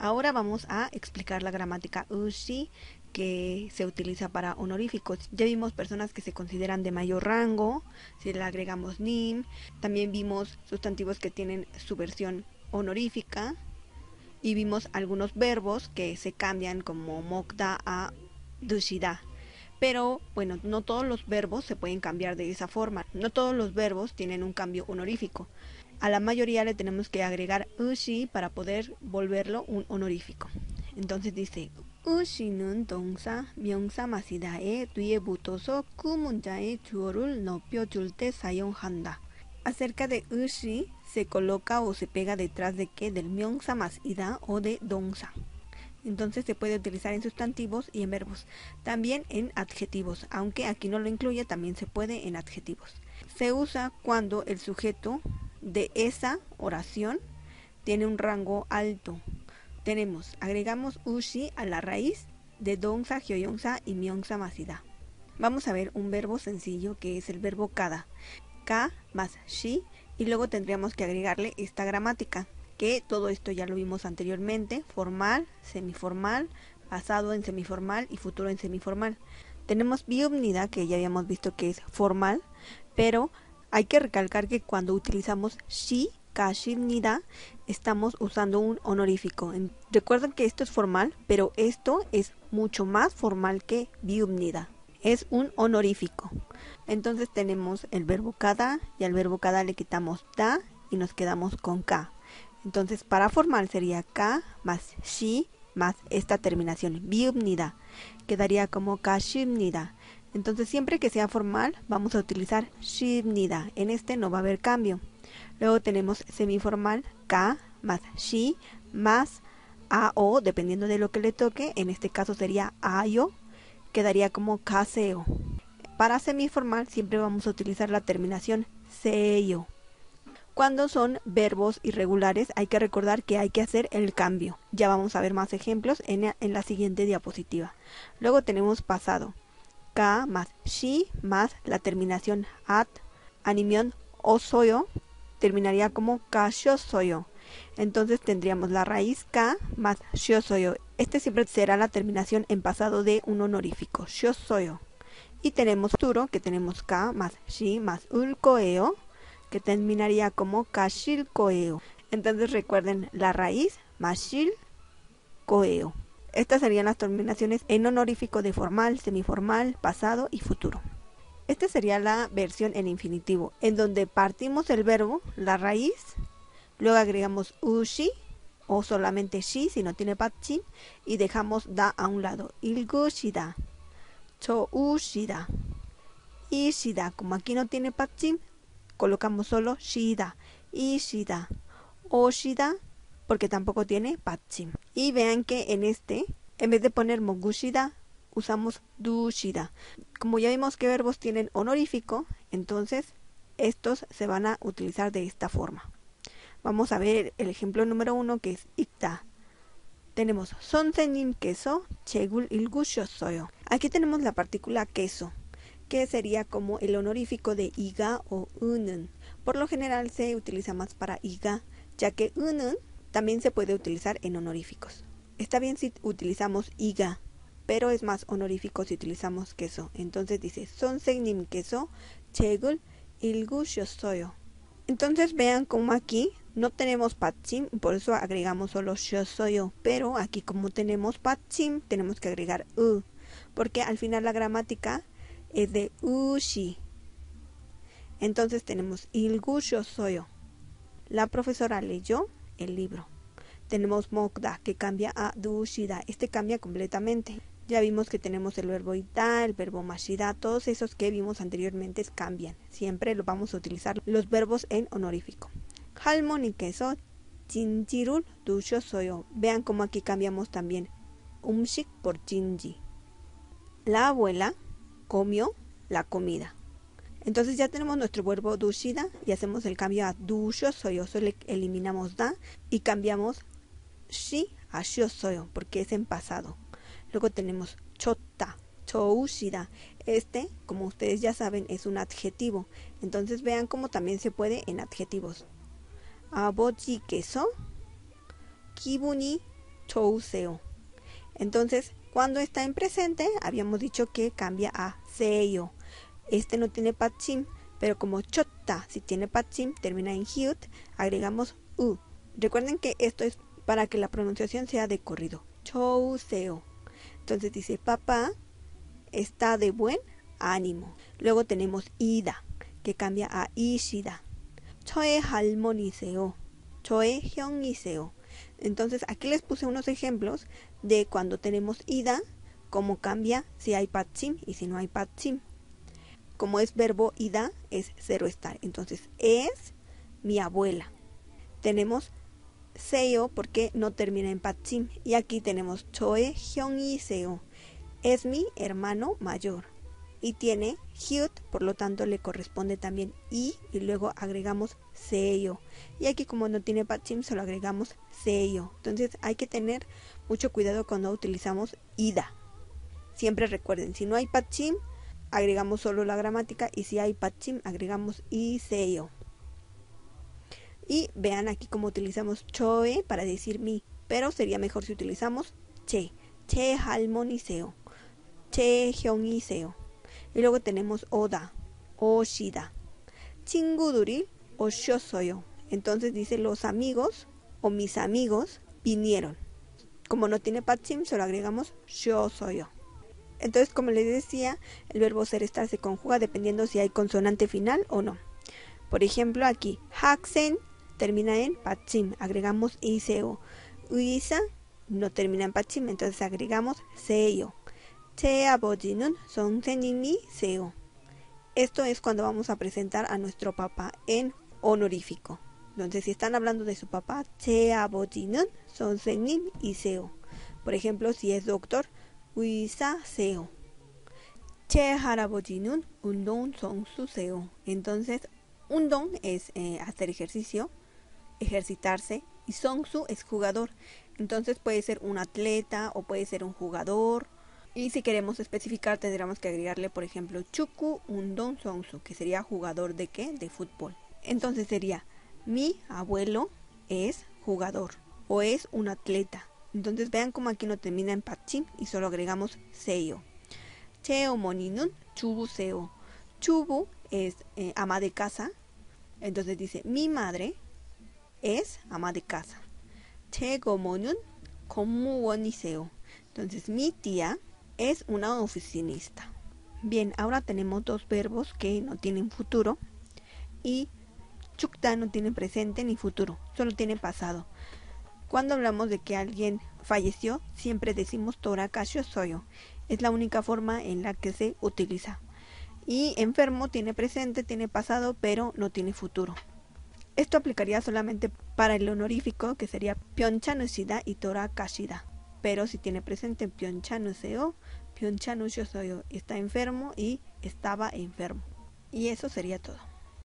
Ahora vamos a explicar la gramática ushi que se utiliza para honoríficos. Ya vimos personas que se consideran de mayor rango, si le agregamos nim. También vimos sustantivos que tienen su versión honorífica. Y vimos algunos verbos que se cambian como mokda a dushida. Pero bueno, no todos los verbos se pueden cambiar de esa forma. No todos los verbos tienen un cambio honorífico. A la mayoría le tenemos que agregar ushi para poder volverlo un honorífico. Entonces dice ushi는 동사, 명사 마시다에 뒤에 붙어서 그 문자의 주어를 높여줄 때 사용한다. Acerca de ushi, se coloca o se pega detrás de qué, del 명사 마시다 o de 동사. Entonces se puede utilizar en sustantivos y en verbos. También en adjetivos, aunque aquí no lo incluye, también se puede en adjetivos. Se usa cuando el sujeto de esa oración tiene un rango alto. Agregamos ushi a la raíz de 동사, hyoyongsa y 명사 마시다. Vamos a ver un verbo sencillo que es el verbo kada. Ka más shi, y luego tendríamos que agregarle esta gramática, que todo esto ya lo vimos anteriormente: formal, semiformal, pasado en semiformal y futuro en semiformal. Tenemos 비읍니다, que ya habíamos visto que es formal, pero hay que recalcar que cuando utilizamos shi, 가십니다, estamos usando un honorífico. Recuerden que esto es formal, pero esto es mucho más formal que 비읍니다. Es un honorífico. Entonces tenemos el verbo kada, y al verbo kada le quitamos da y nos quedamos con ka. Entonces para formal sería ka más shi más esta terminación 비읍니다. Quedaría como 가십니다. Entonces siempre que sea formal vamos a utilizar 십니다. En este no va a haber cambio. Luego tenemos semiformal ka más shi más ao, dependiendo de lo que le toque. En este caso sería ayo. Quedaría como kaseo. Para semiformal siempre vamos a utilizar la terminación seyo. Cuando son verbos irregulares hay que recordar que hay que hacer el cambio. Ya vamos a ver más ejemplos en la siguiente diapositiva. Luego tenemos pasado. Ka más shi más la terminación at, 아니면 어서요, terminaría como 가셨어요. Entonces tendríamos la raíz ka más 쉬었어요. Este siempre será la terminación en pasado de un honorífico, 쉬었어요. Y tenemos futuro, que tenemos ka más shi más 울 거예요, que terminaría como 가실 거예요. Entonces recuerden la raíz 마실 거예요. Estas serían las terminaciones en honorífico de formal, semiformal, pasado y futuro. Esta sería la versión en infinitivo, en donde partimos el verbo, la raíz, luego agregamos ushi o solamente shi si no tiene 받침, y dejamos da a un lado. 읽으시다, 좋으시다, 이시다. Como aquí no tiene 받침, colocamos solo shida, ishida, oshida, porque tampoco tiene 받침. Y vean que en este, en vez de poner mogushida, usamos dushida. Como ya vimos que verbos tienen honorífico, entonces estos se van a utilizar de esta forma. Vamos a ver el ejemplo número 1, que es 읽다. Tenemos 선생님께서 책을 읽으셨어요. Aquí tenemos la partícula queso, que sería como el honorífico de iga o 은은. Por lo general se utiliza más para iga, ya que 은은 también se puede utilizar en honoríficos. Está bien si utilizamos iga, pero es más honorífico si utilizamos queso. Entonces dice 선생님께서 책을 읽으셨어요. Entonces vean como aquí no tenemos 받침, por eso agregamos solo 쉬었어요. Pero aquí como tenemos 받침, tenemos que agregar porque al final la gramática es de ushi. Entonces tenemos 읽으셨어요. La profesora leyó el libro. Tenemos 먹다, que cambia a 두시다. Este cambia completamente. Ya vimos que tenemos el verbo 있다, el verbo 마시다. Todos esos que vimos anteriormente cambian. Siempre lo vamos a utilizar los verbos en honorífico. 할머니께서 진지를 두셨어요. Vean cómo aquí cambiamos también 음식 por 진지. La abuela comió la comida. Entonces ya tenemos nuestro verbo 두시다 y hacemos el cambio a 두셨어요. Solo eliminamos da y cambiamos shi a 쉬었어요 porque es en pasado. Luego tenemos 좋다, 좋으시다. Este, como ustedes ya saben, es un adjetivo. Entonces vean cómo también se puede en adjetivos. 아버지께서 기분이 chouseo. Entonces, cuando está en presente, habíamos dicho que cambia a seyo. Este no tiene pachim, pero como chota si tiene pachim, termina en hyut, agregamos u. Recuerden que esto es para que la pronunciación sea de corrido. Chouseo. Entonces dice, papá está de buen ánimo. Luego tenemos ida, que cambia a ishida. Choe halmoniseo. Choe hyongiseo. Entonces aquí les puse unos ejemplos de cuando tenemos ida, cómo cambia si hay pachim y si no hay pachim. Como es verbo ida, es cero estar. Entonces es mi abuela. Tenemos seo porque no termina en pachim. Y aquí tenemos choe hyongiseo. Es mi hermano mayor. Y tiene hyut, por lo tanto le corresponde también y luego agregamos seyo. Y aquí como no tiene pachim, solo agregamos seyo. Entonces hay que tener mucho cuidado cuando utilizamos ida. Siempre recuerden, si no hay pachim, agregamos solo la gramática, y si hay pachim, agregamos y seyo. Y vean aquí cómo utilizamos choe para decir mi, pero sería mejor si utilizamos che. Che halmoniseo. Che hyongiseo. Y luego tenemos oda, oshida. 친구들이 오셨어요. Entonces dice los amigos o mis amigos vinieron. Como no tiene pachim, solo agregamos yo soy yo. Entonces, como les decía, el verbo ser estar se conjuga dependiendo si hay consonante final o no. Por ejemplo, aquí, 학생 termina en pachim, agregamos iseo. 의사 no termina en pachim, entonces agregamos seyo. 제 아버지는 선생님이세요. Esto es cuando vamos a presentar a nuestro papá en honorífico. Entonces, si están hablando de su papá, 제 아버지는 선생님이세요. Por ejemplo, si es doctor, 의사세요. 제 할아버지는 운동 선수세요. Entonces, 운동 es hacer ejercicio, ejercitarse, y 선수 es jugador. Entonces puede ser un atleta o puede ser un jugador. Y si queremos especificar, tendríamos que agregarle, por ejemplo, 축구 운동 선수, que sería jugador de ¿qué? De fútbol. Entonces sería, mi abuelo es jugador o es un atleta. Entonces vean cómo aquí no termina en pachim y solo agregamos seyo. 제 어머니는 주부세요. 주부 es ama de casa. Entonces dice, mi madre es ama de casa. 제 고모는 공무원이세요. Entonces mi tía es una oficinista. Bien, ahora tenemos dos verbos que no tienen futuro y chukta no tiene presente ni futuro, solo tiene pasado. Cuando hablamos de que alguien falleció, siempre decimos tora kasho soyo. Es la única forma en la que se utiliza. Y enfermo tiene presente, tiene pasado, pero no tiene futuro. Esto aplicaría solamente para el honorífico, que sería pyonchanusida y tora kashida. Pero si tiene presente pyonchanuseo, pyonchanushosoyo, está enfermo y estaba enfermo. Y eso sería todo.